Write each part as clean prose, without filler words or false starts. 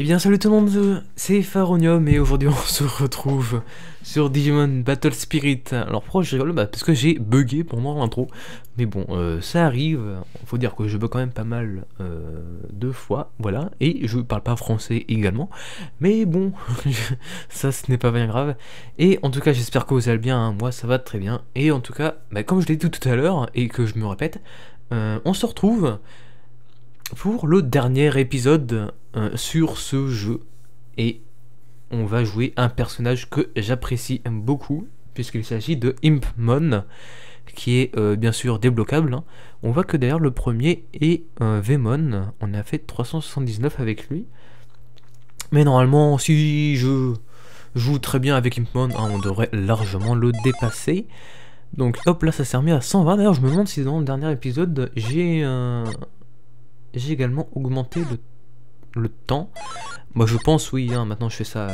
bien salut tout le monde, c'est Faronium et aujourd'hui on se retrouve sur Digimon Battle Spirit. Alors pourquoi je rigole? Parce que j'ai bugué pendant l'intro. Mais bon, ça arrive, faut dire que je bug quand même pas mal deux fois, voilà. Et je parle pas français également. Mais bon, ça ce n'est pas bien grave. Et en tout cas j'espère que vous allez bien, hein. Moi ça va très bien. Et en tout cas, comme je l'ai dit tout à l'heure et que je me répète, on se retrouve pour le dernier épisode sur ce jeu, et on va jouer un personnage que j'apprécie beaucoup puisqu'il s'agit de Impmon, qui est bien sûr débloquable, hein. On voit que d'ailleurs le premier est Vemon, on a fait 379 avec lui, mais normalement si je joue très bien avec Impmon, hein, on devrait largement le dépasser. Donc hop là, ça s'est remis à 120. D'ailleurs je me demande si dans le dernier épisode j'ai également augmenté le temps. Moi je pense oui, hein, maintenant je fais ça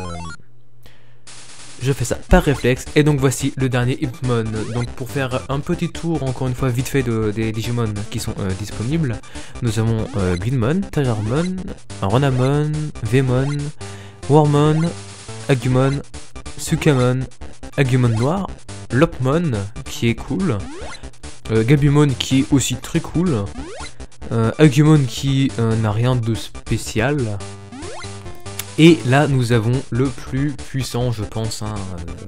par réflexe. Et donc voici le dernier Impmon. Donc pour faire un petit tour encore une fois vite fait des Digimon qui sont disponibles, nous avons Glinmon, Tajarmon, Renamon, Vemon, Wormmon, Agumon, Sukamon, Agumon noir, Lopmon qui est cool, Gabumon qui est aussi très cool, Agumon qui n'a rien de spécial. Et là nous avons le plus puissant je pense, hein,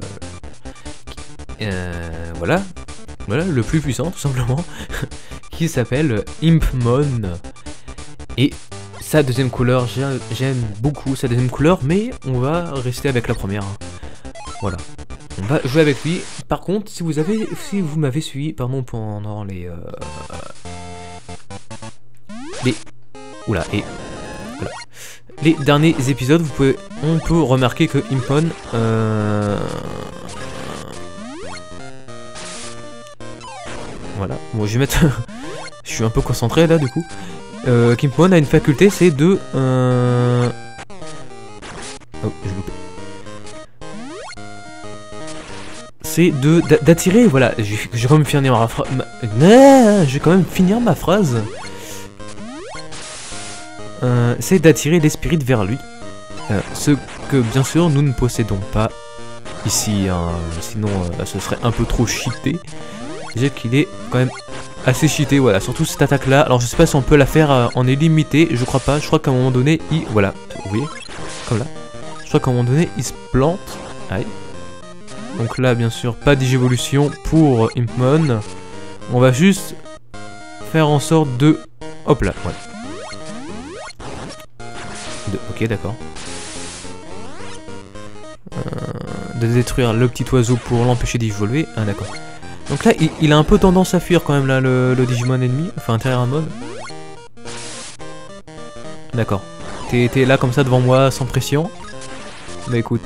voilà, le plus puissant tout simplement, qui s'appelle Impmon. Et sa deuxième couleur, j'aime beaucoup sa deuxième couleur, mais on va rester avec la première, hein. Voilà, on va jouer avec lui. Par contre si vous m'avez suivi pendant les derniers épisodes, on peut remarquer que Impmon voilà, bon je vais mettre je suis un peu concentré là du coup. Impmon a une faculté, c'est de oh, j'ai loupé. C'est d'attirer, voilà, je vais quand même finir ma phrase. Je vais quand même finir ma phrase. C'est d'attirer l'esprit vers lui, ce que bien sûr nous ne possédons pas ici, hein, sinon ce serait un peu trop cheaté. Déjà qu'il est quand même assez cheaté, voilà, surtout cette attaque là. Alors je sais pas si on peut la faire en illimité, je crois pas, je crois qu'à un moment donné il, voilà, vous voyez, comme là, je crois qu'à un moment donné il se plante. Aïe. Donc là bien sûr pas d'évolution pour Impmon, on va juste faire en sorte de, hop là, voilà. Ok, d'accord. De détruire le petit oiseau pour l'empêcher d'évoluer. Ah d'accord. Donc là, il a un peu tendance à fuir quand même là, le Digimon ennemi. Enfin, Tajarmon. D'accord. T'es là comme ça devant moi, sans pression. Bah écoute.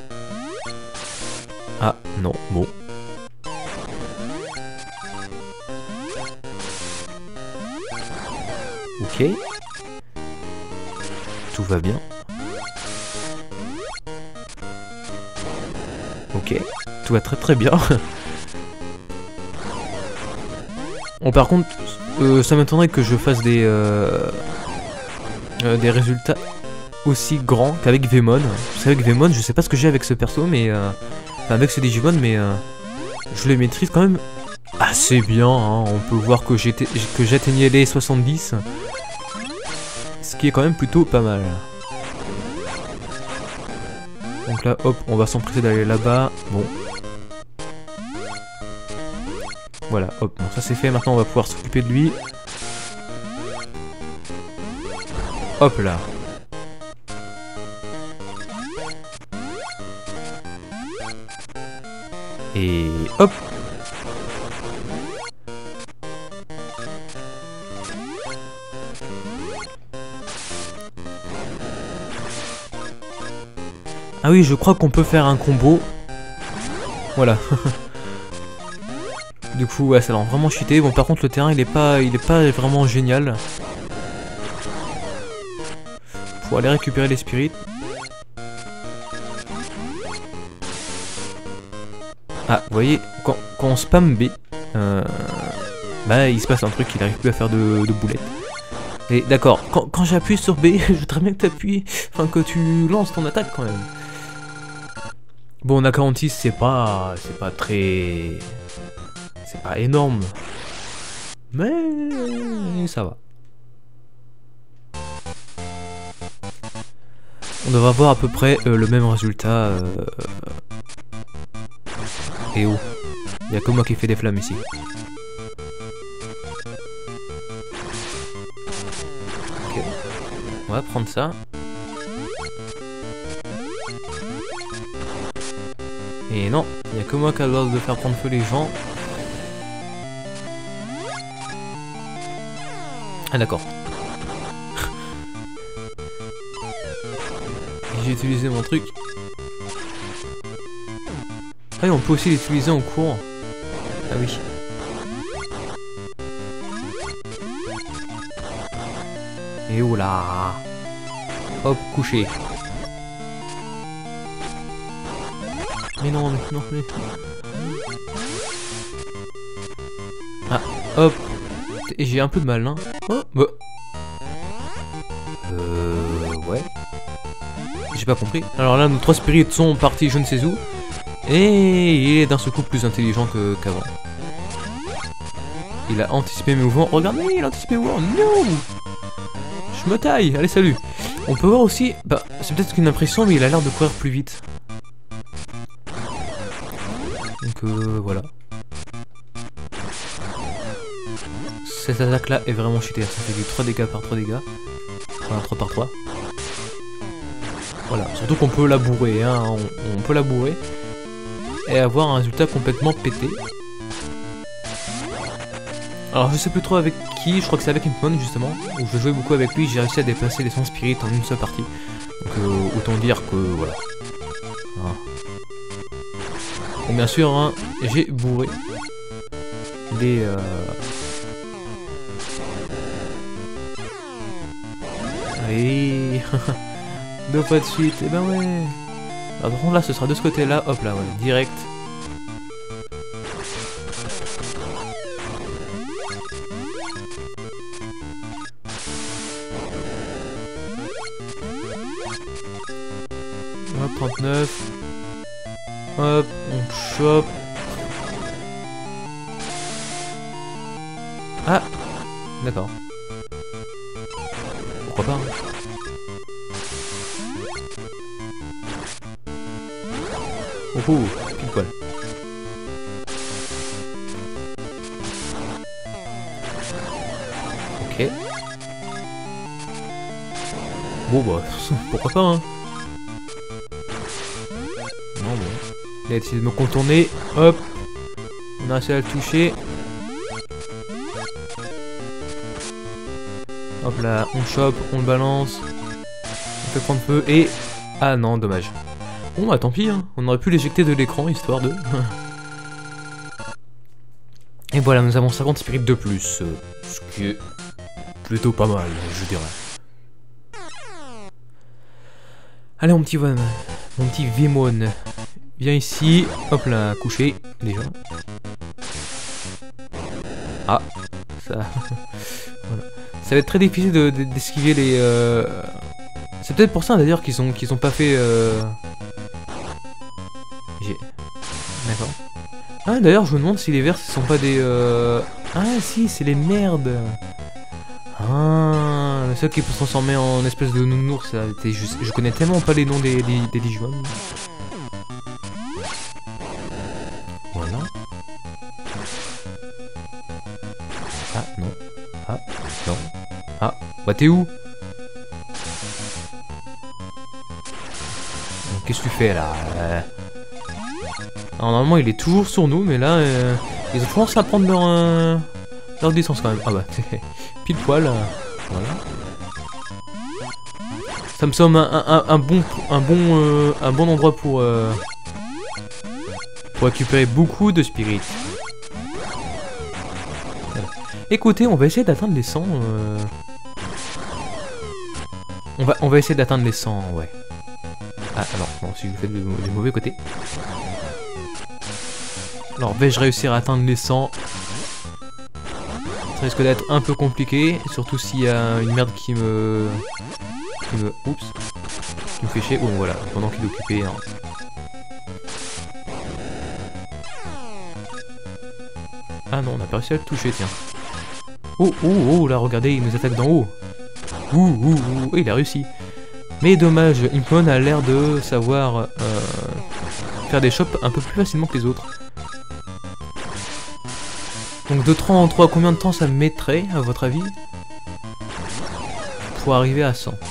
Ah, non, bon. Ok. Tout va bien. Ok, tout va très très bien. Bon par contre, ça m'étonnerait que je fasse des résultats aussi grands qu'avec Vemon. Vous savez que Vemon, je sais pas ce que j'ai avec ce perso, mais enfin avec ce Digimon, mais je les maîtrise quand même assez bien, hein. On peut voir que j'atteignais les 70. Ce qui est quand même plutôt pas mal. Donc là, hop, on va s'empresser d'aller là-bas. Bon. Voilà, hop, bon, ça c'est fait. Maintenant, on va pouvoir s'occuper de lui. Hop là. Et hop. Ah oui, je crois qu'on peut faire un combo. Voilà. Du coup, ouais, ça l'a vraiment cheaté. Bon, par contre, le terrain, il est pas vraiment génial. Pour aller récupérer les spirits. Ah, vous voyez, quand on spam B, bah, il se passe un truc, il n'arrive plus à faire de boulettes. Et d'accord, quand j'appuie sur B, je voudrais bien que t'appuies, enfin que tu lances ton attaque quand même. Bon, on a 46, c'est pas très... C'est pas énorme. Mais ça va. On devrait avoir à peu près le même résultat. Et oh, il y a que moi qui fais des flammes ici. Ok, on va prendre ça. Et non, il n'y a que moi qui a le droit de faire prendre feu les gens. Ah d'accord. J'ai utilisé mon truc. Ah oui, on peut aussi l'utiliser en cours. Ah oui. Et oh là. Hop, couché. Mais non, mais... Ah, hop. Et j'ai un peu de mal, hein. Oh, bah. Ouais. J'ai pas compris. Alors là, nos 3 spirites sont partis je ne sais où. Et il est d'un seul coup plus intelligent qu'avant. Il a anticipé mes mouvements. Regardez, il a anticipé mes mouvements. Non! Je me taille. Allez, salut. On peut voir aussi... Bah, c'est peut-être qu'une impression, mais il a l'air de courir plus vite. Donc, voilà. Cette attaque-là est vraiment cheatée. Ça fait du 3 dégâts par 3 dégâts. Enfin, 3 par 3. Voilà. Surtout qu'on peut la bourrer, hein. On peut la bourrer. Et avoir un résultat complètement pété. Alors je sais plus trop avec qui, je crois que c'est avec Impmon justement, où je jouais beaucoup avec lui, j'ai réussi à déplacer les 100 spirites en une seule partie. Donc autant dire que voilà. Ah. Et bien sûr, hein, j'ai bourré les... Allez. 2 fois de suite, et ben ouais. Alors, par contre là ce sera de ce côté là, hop là, ouais, direct. Hop, 39. Hop, on chope. Ah, d'accord. Pourquoi pas, hein. Oh, pile poil. Ok. Bon bah, pourquoi pas, hein. Non bon. Il a essayé de me contourner. Hop. On a réussi à le toucher. Hop là, on chope, on le balance. On fait prendre feu et... Ah non, dommage. Bon bah tant pis, hein. On aurait pu l'éjecter de l'écran, histoire de... Et voilà, nous avons 50 spirites de plus. Ce qui est plutôt pas mal, je dirais. Allez mon petit Von, mon petit Vimon. Viens ici. Hop là, couché, déjà. Ah, ça... voilà. Ça va être très difficile d'esquiver les... C'est peut-être pour ça d'ailleurs qu'ils ont pas fait... D'accord. Ah d'ailleurs je me demande si les verts ce sont pas des... Ah si, c'est les merdes. Ah, le seul qui peut se transformer en espèce de nounours, ça était juste... Je connais tellement pas les noms des Digimon. Voilà. Ah non. Ah non. Ah, bah t'es où? Qu'est-ce que tu fais là? Alors, normalement il est toujours sur nous, mais là ils ont commencé à prendre leur distance quand même. Ah bah pile poil. Voilà. Ça me semble un bon endroit pour récupérer beaucoup de spirites. Voilà. Écoutez, on va essayer d'atteindre les 100. On va essayer d'atteindre les 100, ouais. Ah alors, non, si je fais du mauvais côté. Alors, vais-je réussir à atteindre les 100? Ça risque d'être un peu compliqué, surtout s'il y a une merde qui me fait chier. Bon voilà, pendant qu'il est occupé. Hein. Ah non, on a pas réussi à le toucher, tiens. Oh, oh, oh, là, regardez, il nous attaque d'en haut. Ouh, il a réussi. Mais dommage, Impmon a l'air de savoir faire des chops un peu plus facilement que les autres. Donc de 3 en 3, combien de temps ça me mettrait, à votre avis, pour arriver à 100?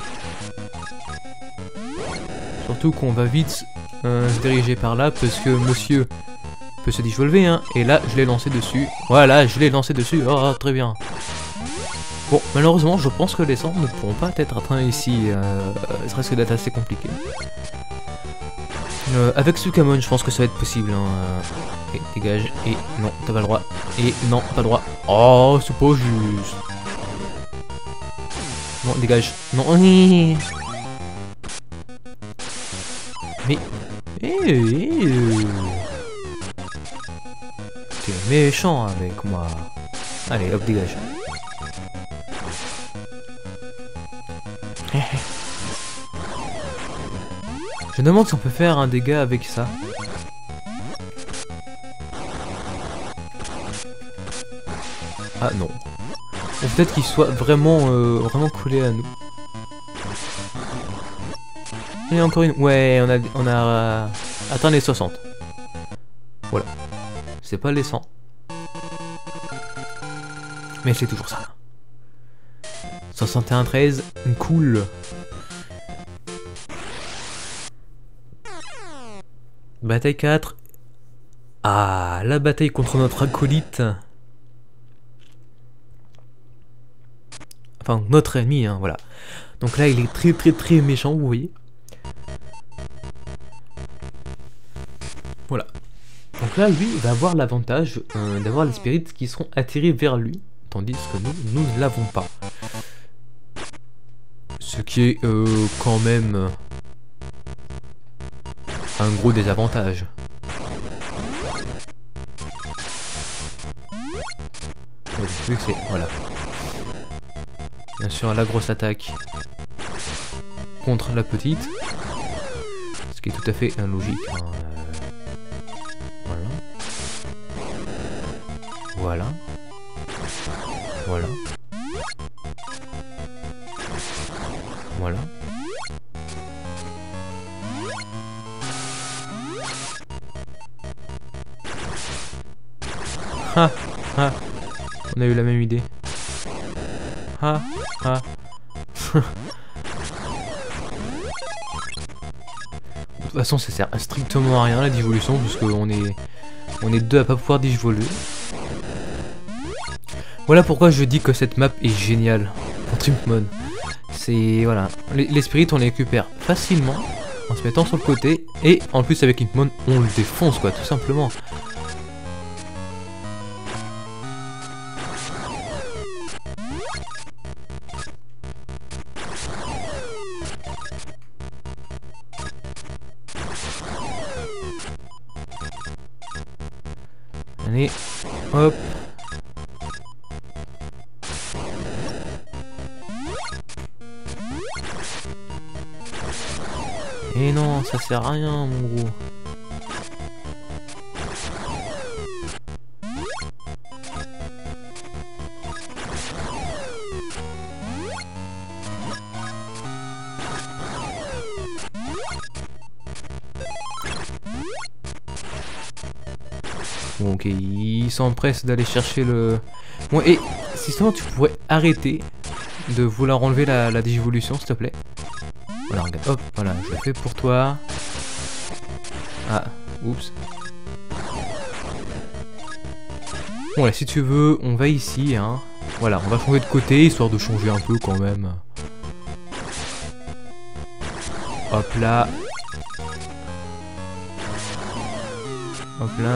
Surtout qu'on va vite se diriger par là, parce que monsieur peut se disvolver, hein, et là, je l'ai lancé dessus. Voilà, je l'ai lancé dessus, oh, très bien. Bon, malheureusement, je pense que les 100 ne pourront pas être atteints ici, ça risque d'être assez compliqué. Avec Sukamon, je pense que ça va être possible, hein. Et dégage, et non, t'as pas le droit, et non, pas le droit. Oh, c'est pas juste. Non, dégage, non, mais... T'es méchant avec moi. Allez, hop, dégage. Je me demande si on peut faire un dégât avec ça. Ah non. Ou peut-être qu'il soit vraiment, vraiment collé à nous. Il y a encore une... Ouais, on a atteint les 60. Voilà. C'est pas les 100. Mais c'est toujours ça. 61-13, cool. Bataille 4. Ah, la bataille contre notre acolyte. Enfin, notre ennemi, hein, voilà. Donc là, il est très méchant, vous voyez. Voilà. Donc là, lui, il va avoir l'avantage d'avoir les spirits qui seront attirés vers lui. Tandis que nous ne l'avons pas. Ce qui est quand même un gros désavantage. Vu que c'est... Voilà. Bien sûr, la grosse attaque contre la petite. Ce qui est tout à fait logique. Hein. Voilà. Voilà. Voilà. Ha ha. On a eu la même idée. Ha ha. De toute façon, ça sert strictement à rien la divolution, puisque on est deux à pas pouvoir digivoluer. Voilà pourquoi je dis que cette map est géniale contre Impmon. C'est... voilà. Les spirits, on les récupère facilement en se mettant sur le côté. Et en plus, avec Impmon, on le défonce, quoi, tout simplement. Allez, hop. Et non, ça sert à rien, mon gros. Bon, ok, il s'empresse d'aller chercher le... Bon, et si seulement tu pourrais arrêter de vouloir enlever la digivolution, s'il te plaît. Voilà, regarde, hop, voilà, je le fais pour toi. Ah, oups. Bon, là, si tu veux, on va ici, hein. Voilà, on va changer de côté, histoire de changer un peu quand même. Hop là. Hop là.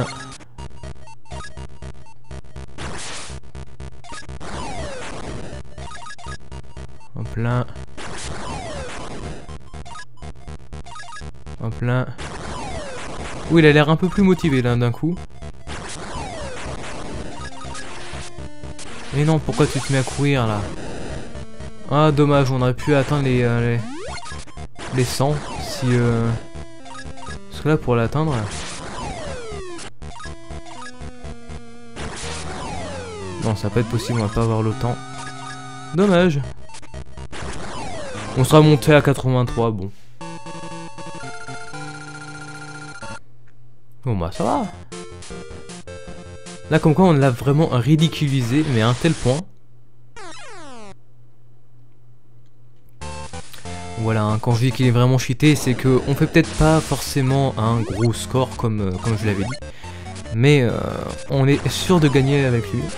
Hop là. Hop là. Oui, il a l'air un peu plus motivé là d'un coup. Mais non, pourquoi tu te mets à courir là? Ah dommage, on aurait pu atteindre les 100 si parce que là pour l'atteindre. Non, ça va pas être possible, on va pas avoir le temps. Dommage. On sera monté à 83, bon. Bon bah ça va. Là comme quoi on l'a vraiment ridiculisé, mais à un tel point. Voilà, hein, quand je dis qu'il est vraiment cheaté, c'est que on fait peut-être pas forcément un gros score comme je l'avais dit. Mais on est sûr de gagner avec lui.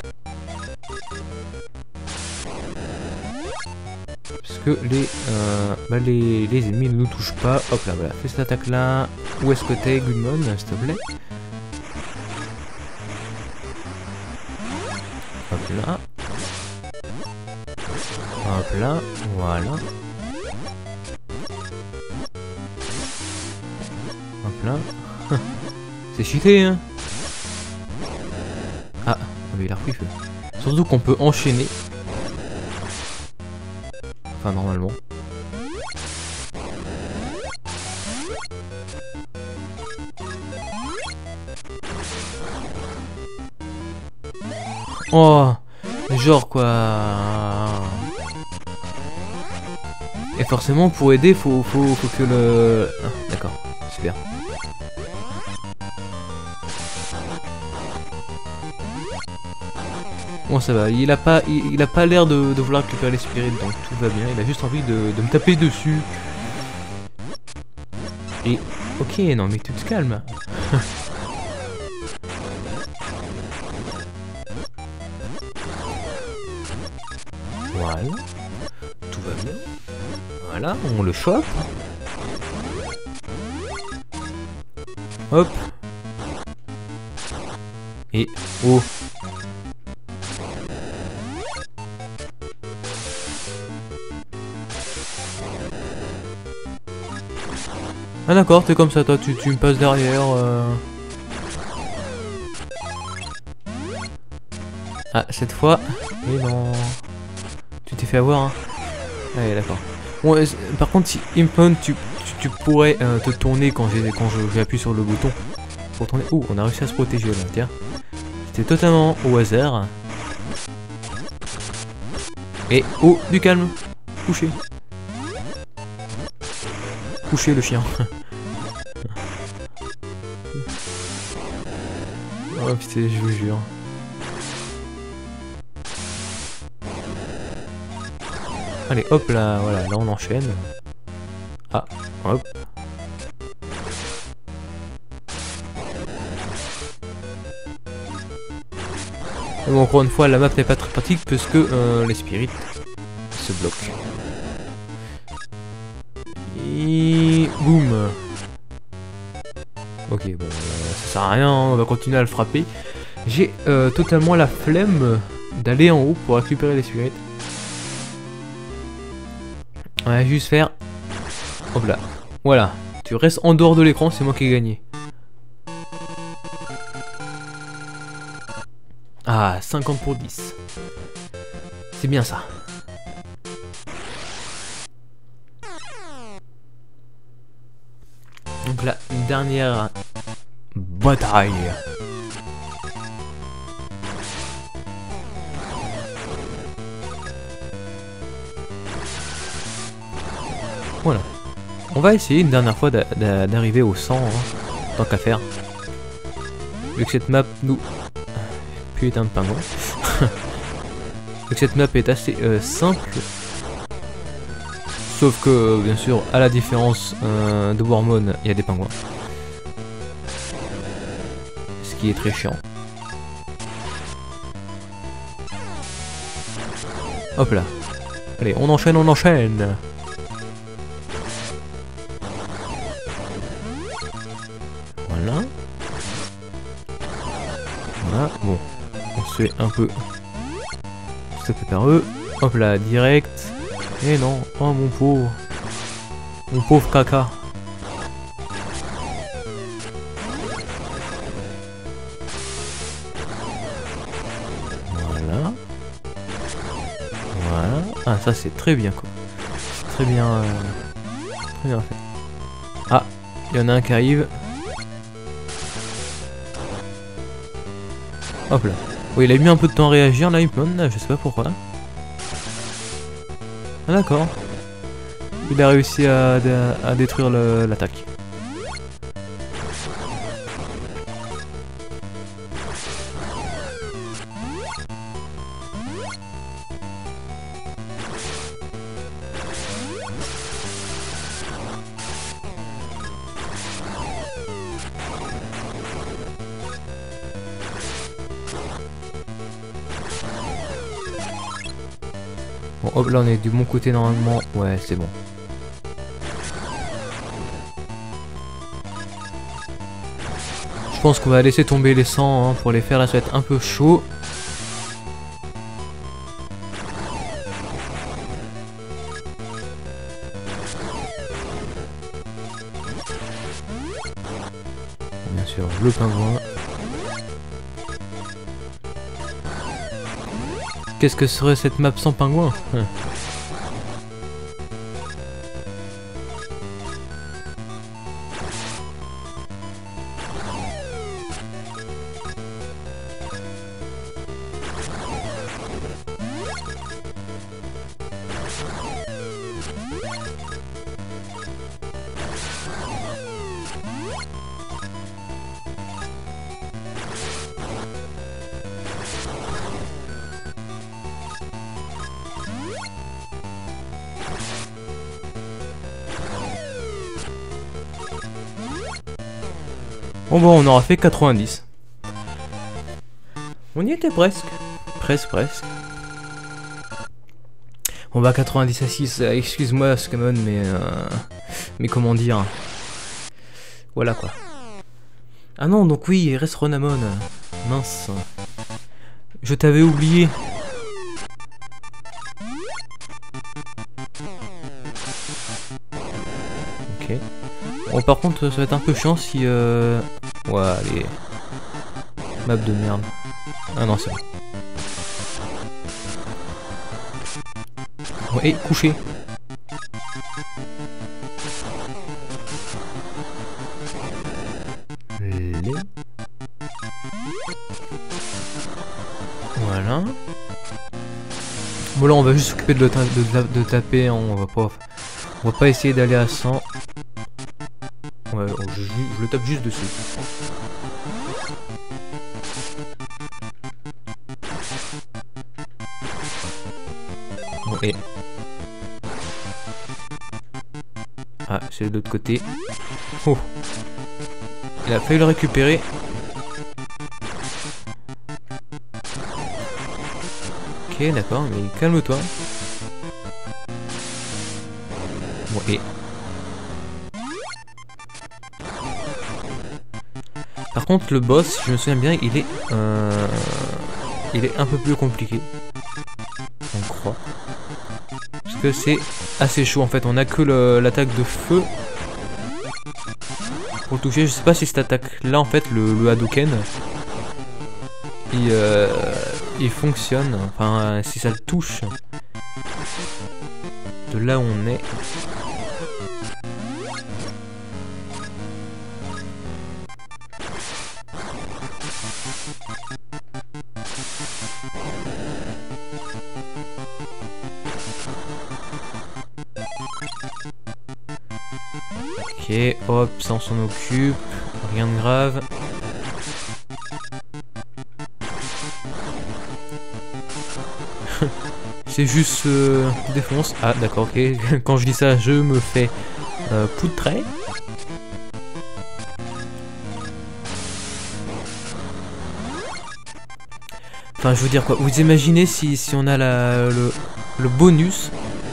Parce que les ennemis ne nous touchent pas. Hop là, voilà, fais cette attaque là. Où est-ce que t'es, Goodmon, s'il te plaît? Hop là. Hop là, voilà. Hop là. C'est cheaté, hein. Ah, mais il a repris feu. Surtout qu'on peut enchaîner. Enfin, normalement. Oh, genre quoi. Et forcément, pour aider, faut que le... Ah, d'accord, super. Bon, ça va, il a pas l'air de vouloir récupérer les spirites, donc tout va bien. Il a juste envie de me taper dessus. Et... Ok, non mais tu te calmes. Voilà. Tout va bien. Voilà, on le chope. Hop. Et... Oh. Ah d'accord, t'es comme ça toi, tu me passes derrière. Ah, cette fois... Mais non... Tu t'es fait avoir, hein. Allez, d'accord. Bon, par contre, si Impon, tu pourrais te tourner quand j'appuie sur le bouton. Pour tourner... Ouh, on a réussi à se protéger là, tiens. C'était totalement au hasard. Et... Oh, du calme. Couché. Couché le chien. Oh putain, je vous jure. Allez, hop là, voilà, là on enchaîne. Ah, hop. Bon, encore une fois, la map n'est pas très pratique parce que les spirits se bloquent. Et boum. Ok, bon, ça sert à rien, on va continuer à le frapper. J'ai totalement la flemme d'aller en haut pour récupérer les spirites. On va juste faire... Hop là. Voilà. Tu restes en dehors de l'écran, c'est moi qui ai gagné. Ah, 50 pour 10. C'est bien ça. Donc là, une dernière bataille. Voilà. On va essayer une dernière fois d'arriver au 100, hein, tant qu'à faire. Vu que cette map nous... Putain de pingouin. Vu que cette map est assez simple. Sauf que, bien sûr, à la différence de Wormmon, il y a des pingouins. Ce qui est très chiant. Hop là. Allez, on enchaîne, on enchaîne. Voilà. Voilà, bon. On se fait un peu... Se fait par eux. Hop là, direct. Eh non, oh mon pauvre. Mon pauvre caca. Voilà. Voilà. Ah, ça c'est très bien quoi. Très bien fait. Ah, il y en a un qui arrive. Hop là. Oui, il a mis un peu de temps à réagir là, Hypmon, je sais pas pourquoi. Ah d'accord. Il a réussi à détruire l'attaque. Bon, hop, là on est du bon côté normalement. Ouais, c'est bon. Je pense qu'on va laisser tomber les 100 hein, pour les faire. Là, ça va être un peu chaud. Bien sûr, le pingouin. Qu'est-ce que serait cette map sans pingouin? Bon, on aura fait 90. On y était presque. Presque. On va 90 à 6. Excuse-moi, Skamon, mais comment dire. Voilà quoi. Ah non, donc oui, il reste Renamon. Mince. Je t'avais oublié. Ok. Bon, par contre, ça va être un peu chiant si... Ouais, allez. Map de merde. Ah non, c'est bon. Ouais, couché. Voilà. Bon là on va juste s'occuper de taper, hein. On va pas essayer d'aller à 100. Ouais, je le tape juste dessus. Bon, et... Ah, c'est de l'autre côté. Oh. Il a failli le récupérer. Ok, d'accord, mais calme-toi. Bon, et... Par contre, le boss, si je me souviens bien, il est un peu plus compliqué. On croit. Parce que c'est assez chaud en fait. On a que l'attaque de feu pour le toucher. Je sais pas si cette attaque là en fait, le Hadouken, il fonctionne. Enfin, si ça le touche de là où on est. Ok, hop, ça on s'en occupe, rien de grave. C'est juste défonce. Ah d'accord, ok. Quand je dis ça, je me fais poutrer. Enfin, je veux dire quoi. Vous imaginez si on a le bonus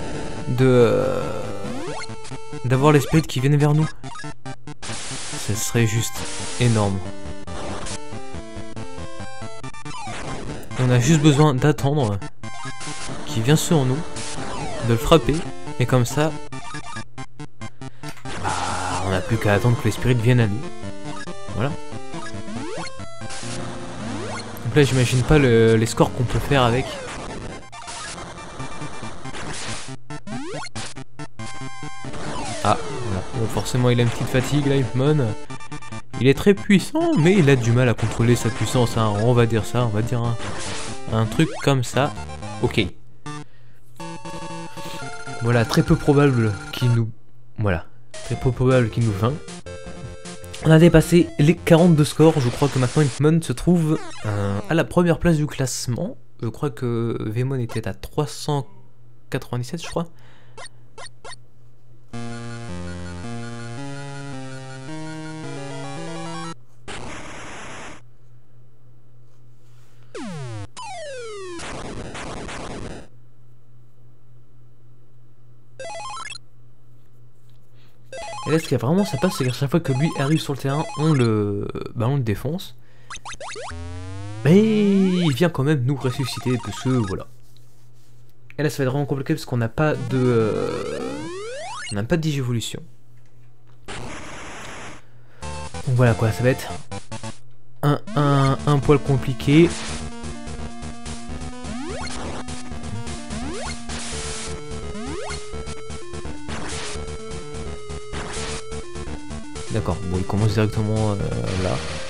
d'avoir les spirits qui viennent vers nous. Ça serait juste énorme. On a juste besoin d'attendre qu'il vienne sur nous, de le frapper, et comme ça, bah, on n'a plus qu'à attendre que les spirits viennent à nous. Voilà. Donc là, j'imagine pas les scores qu'on peut faire avec. Ah, voilà. Bon, forcément il a une petite fatigue là, Hitmon. Il est très puissant, mais il a du mal à contrôler sa puissance, hein. On va dire ça, on va dire un truc comme ça. Ok. Voilà, très peu probable qu'il nous... Voilà, très peu probable qu'il nous vainc. On a dépassé les 42 scores, je crois que maintenant Hitmon se trouve à la première place du classement. Je crois que Vemon était à 397, je crois. Et là, ce qui est vraiment sympa, c'est qu'à chaque fois que lui arrive sur le terrain, on le défonce. Mais il vient quand même nous ressusciter, parce que voilà. Et là, ça va être vraiment compliqué, parce qu'on n'a pas de... on n'a pas de digévolution. Donc voilà quoi, ça va être un poil compliqué. D'accord, bon, il commence directement là.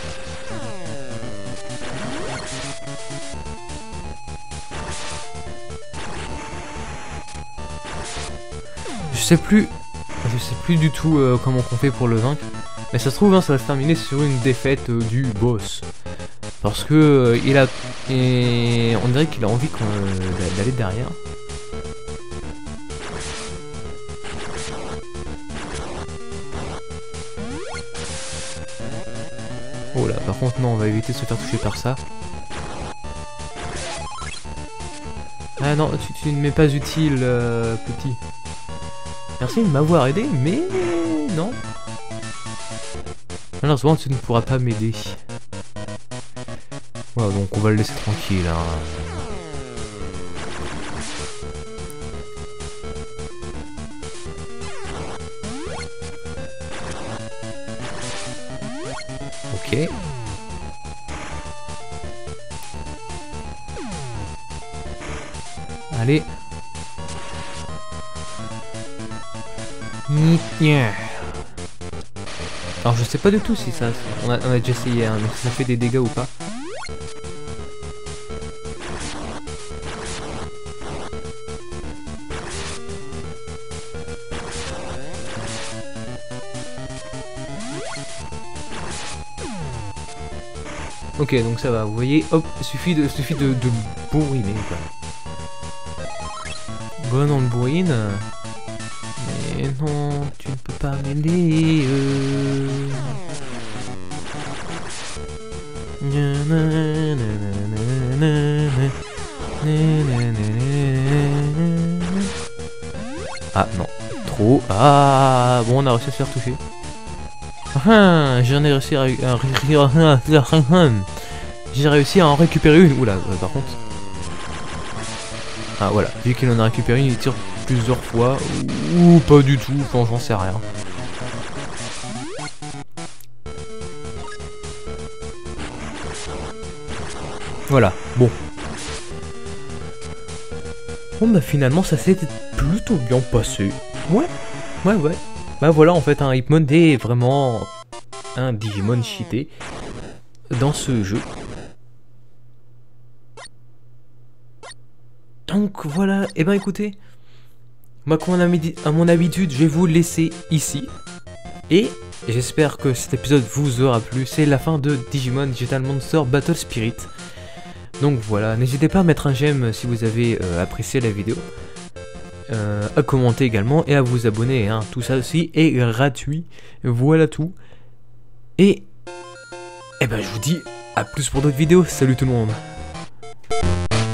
Je sais plus du tout comment on fait pour le vaincre. Mais ça se trouve, hein, ça va se terminer sur une défaite du boss. Parce que il a... Et on dirait qu'il a envie d'aller derrière. Oh là, par contre non, on va éviter de se faire toucher par ça. Ah non, tu ne m'es pas utile, petit. Merci de m'avoir aidé, mais non. Malheureusement, tu ne pourras pas m'aider. Voilà, donc on va le laisser tranquille. Hein. Ok. Allez. Alors je sais pas du tout si ça... On a déjà essayé, hein, mais si ça fait des dégâts ou pas. Ok, donc ça va, vous voyez, hop, suffit de bourriner, quoi. Bon, on le bourrine. Mais non, tu ne peux pas m'aider. Ah non, trop. Ah, bon, on a réussi à se faire toucher. Ah, j'en ai réussi à j'ai réussi à en récupérer une. Oula, par contre. Ah voilà, vu qu'il en a récupéré une, il tire plusieurs fois. Ou pas du tout, enfin j'en sais rien. Voilà, bon. Bon bah finalement ça s'est plutôt bien passé. Ouais. Bah voilà en fait un Hitmon est vraiment un Digimon cheaté dans ce jeu. Donc voilà, et ben écoutez, moi comme à mon habitude, je vais vous laisser ici. Et j'espère que cet épisode vous aura plu. C'est la fin de Digimon Digital Monster Battle Spirit. Donc voilà, n'hésitez pas à mettre un j'aime si vous avez apprécié la vidéo. À commenter également et à vous abonner, hein. Tout ça aussi est gratuit. Voilà tout. Et ben je vous dis à plus pour d'autres vidéos. Salut tout le monde.